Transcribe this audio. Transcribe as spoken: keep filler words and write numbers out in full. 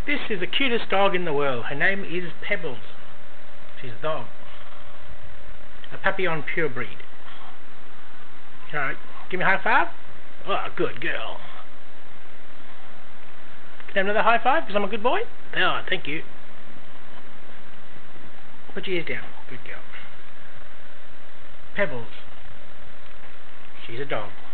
This is the cutest dog in the world. Her name is Pebbles. She's a dog. A Papillon purebred. Alright, give me a high five. Oh, good girl. Can I have another high five because I'm a good boy? Oh, thank you. Put your ears down. Good girl. Pebbles. She's a dog.